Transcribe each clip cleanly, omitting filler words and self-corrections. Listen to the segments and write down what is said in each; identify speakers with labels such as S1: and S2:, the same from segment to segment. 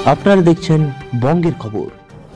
S1: আপনারা দেখছেন বঙ্গের খবর।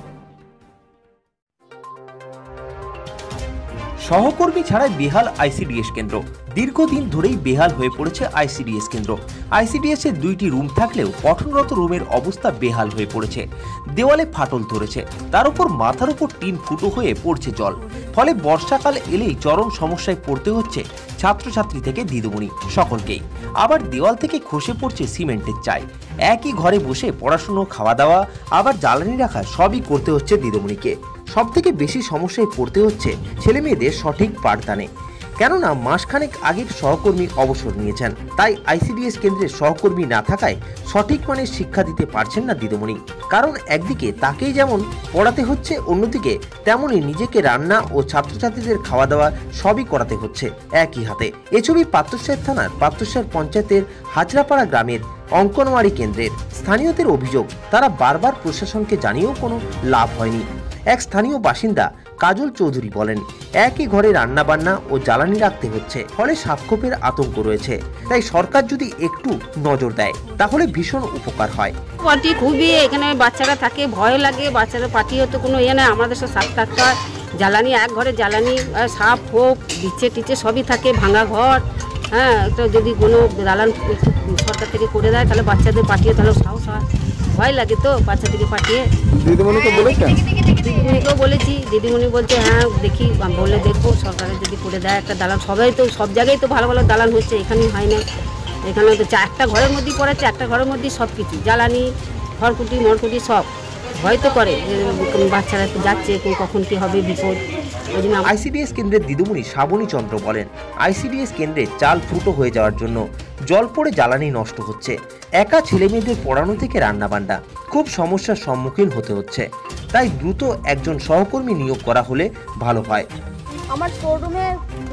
S2: সহকর্মী ছাড়াই বেহাল আইসিডিএস কেন্দ্র। দীর্ঘদিন ধরেই বেহাল হয়ে পড়েছে আইসিডিএস কেন্দ্র। আইসিডিএস এর 2টি রুম থাকলেও পঠনরত রুমের অবস্থা বেহাল হয়ে পড়েছে। দেওয়ালে ফাটল ধরেছে, তার উপর মাথার উপর টিন ফুটো হয়ে পড়ছে জল। ফলে বর্ষাকাল এলেই চরম সমস্যায় পড়তে হচ্ছে ছাত্রছাত্রী থেকে দিদিমণি সকলকেই। আবার দেওয়াল থেকে খসে পড়ছে সিমেন্টের চাই। একই ঘরে বসে পড়াশুনো, খাওয়া দাওয়া, আবার জ্বালানি রাখা সবই করতে হচ্ছে দিদিমণিকে। সবথেকে বেশি সমস্যায় পড়তে হচ্ছে ছেলে মেয়েদের সঠিক পাঠদানে। কেননা মাসখানেক আগের সহকর্মী অবসর নিয়েছেন, তাই আইসিডিএস কেন্দ্রের সহকর্মী না থাকায় সঠিক মানের শিক্ষা দিতে পারছেন না দিদিমণি। কারণ একদিকে তাকেই যেমন পড়াতে হচ্ছে, অন্যদিকে তেমনই নিজেকে রান্না ও ছাত্রছাত্রীদের খাওয়া দাওয়া সবই করাতে হচ্ছে একই হাতে। এ ছবি পাত্রসাহেব থানার পাত্রসাহেব পঞ্চায়েতের হাজরাপাড়া গ্রামের অঙ্গনওয়াড়ি কেন্দ্রের। স্থানীয়দের অভিযোগ, তারা বারবার প্রশাসনকে জানিয়েও কোনো লাভ হয়নি। এক স্থানীয় বাসিন্দা কাজল চৌধুরী বলেন, একই ঘরে রান্না বান্না ও জ্বালানি রাখতে হচ্ছে, ফলে সাপখোপের আতঙ্ক রয়েছে। তাই সরকার যদি একটু নজর দেয় তাহলে ভীষণ উপকার হয়।
S3: পার্টি খুবই এখানে বাচ্চারা থাকে, ভয় লাগে। বাচ্চারা পার্টি হতে কোনো ইয়ে নেই। আমাদের সব 7-8টা জ্বালানি, এক ঘরে জ্বালানি, সাপ খোপ বিচ্ছে টিচে সবই থাকে, ভাঙা ঘর। হ্যাঁ, তো যদি কোনো দালান সরকার থেকে করে দেয় তাহলে বাচ্চাদের পাঠিয়ে তাহলে সাহস হয়। ভয় লাগে তো বাচ্চাদেরকে পাঠিয়ে।
S4: দিদিমণিকে বলেছেন?
S3: দিদিমণিকেও বলেছি, দিদিমণি বলছে হ্যাঁ দেখি, বলে দেখবো সরকারের যদি করে দেয় একটা দালান। সবাই তো সব জায়গায় তো ভালো ভালো দালান হচ্ছে, এখানেই হয় না। এখানে তো একটা ঘরের মধ্যেই পড়াচ্ছে, একটা ঘরের মধ্যেই সব কিছু জ্বালানি, খড়কুটি মরকুটি সব। ভয় তো করে যে বাচ্চারা যাচ্ছে, কখন কি হবে বিপদ।
S2: আইসিডিএস কেন্দ্রের দিদিমণি শ্রাবণী চন্দ্র বলেন, আইসিডিএস কেন্দ্রে চাল ফুটো হয়ে যাওয়ার জন্য জল পড়ে জ্বালানি নষ্ট হচ্ছে। একা ছেলে মেয়েদের পড়ানো থেকে রান্নাবান্না খুব সমস্যার সম্মুখীন হতে হচ্ছে। তাই দ্রুত একজন সহকর্মী নিয়োগ করা হলে ভালো হয়।
S5: আমার স্টোররুমে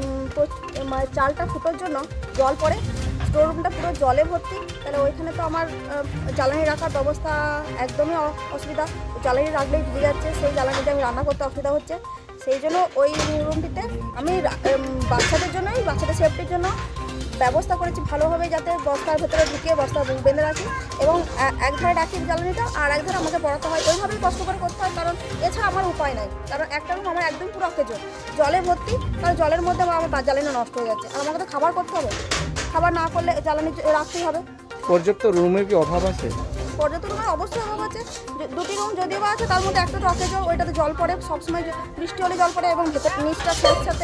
S5: চালটা ফুটোর জন্য জল পড়ে, স্টোররুমটা পুরো জলে ভর্তি। তাহলে ওইখানে তো আমার জ্বালানি রাখার ব্যবস্থা একদমই অসুবিধা। জ্বালানি রাখলেই ভিজে যাচ্ছে, সেই জ্বালানিতে আমি রান্না করতে অসুবিধা হচ্ছে। সেই জন্য ওই রুমটিতে আমি বাচ্চাদের জন্যই, বাচ্চাদের সেফটির জন্য ব্যবস্থা করেছি ভালোভাবে, যাতে বস্তার ভেতরে ঢুকিয়ে বস্তা বেঁধে রাখি এবং এক ধারে রাখি জ্বালানিটা, আর এক ধারে আমাকে পড়াতে হয়। ওইভাবেই কষ্ট করে করতে হয়, কারণ এছাড়া আমার উপায় নাই। কারণ একটা রুম আমার একদম পুরো অকেজো, জলে ভর্তি। কারণ জলের মধ্যে আমার জ্বালানি নষ্ট হয়ে যাচ্ছে, আর আমাকে তো খাবার করতে হবে। খাবার না করলে জ্বালানি রাখতেই হবে।
S4: পর্যাপ্ত রুমের কি অভাব আছে?
S5: পর্যাপ্ত রুমের অবশ্যই অভাব আছে। 2টি রুম যদিও বা আছে, তার মধ্যে একটা তো অকেজো, ওইটাতে জল পড়ে সবসময়, বৃষ্টি হলে জল পড়ে এবং ভেতর নিচটা সাথে।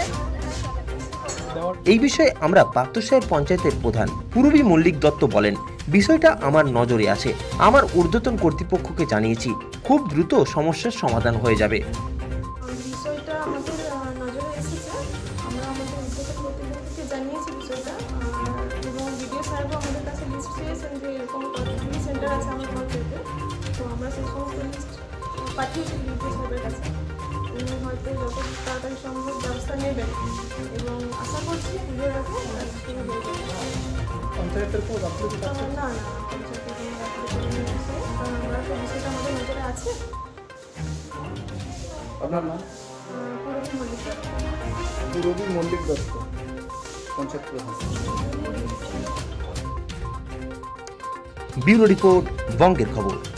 S2: এই বিষয়ে আমরা পাত্রসাহেব পঞ্চায়েতের প্রধান পূরবী মল্লিক দত্ত বলেন, বিষয়টা আমার নজরে আছে, আমার ঊর্ধ্বতন কর্তৃপক্ষকে জানিয়েছি, খুব দ্রুত সমস্যার সমাধান হয়ে যাবে।
S6: বিষয়টা আমাদের নজরে এসেছে, আমরা আমাদের ঊর্ধ্বতন কর্তৃপক্ষকে জানিয়েছি বিষয়টা, এবং বিডিও সাহেবও আমাদের কাছে লিস্ট চেয়েছেন যে এরকম কতগুলি সেন্টার আছে আমার পঞ্চায়েতে। তো আমরা সেই সমস্ত লিস্ট পাঠিয়েছি বিডিও সাহেবের কাছে। উনি হয়তো যত তাড়াতাড়ি সম্ভব ব্যবস্থা নেবেন এবং আশা করছি পুজোর আগে কাজ শুরু হয়ে যাবে।
S4: পঞ্চায়েতের কোনো গাফিলতি থাকছে?
S6: না, পঞ্চায়েতের কোনো গাফিলতি নেই, কারণ আমরা তো বিষয়টা আমাদের নজরে আছে।
S4: আপনার নাম? পূরবী মল্লিক দত্ত, পঞ্চায়েত প্রধান।
S2: ব্যুরো রিপোর্ট, বঙ্গের খবর।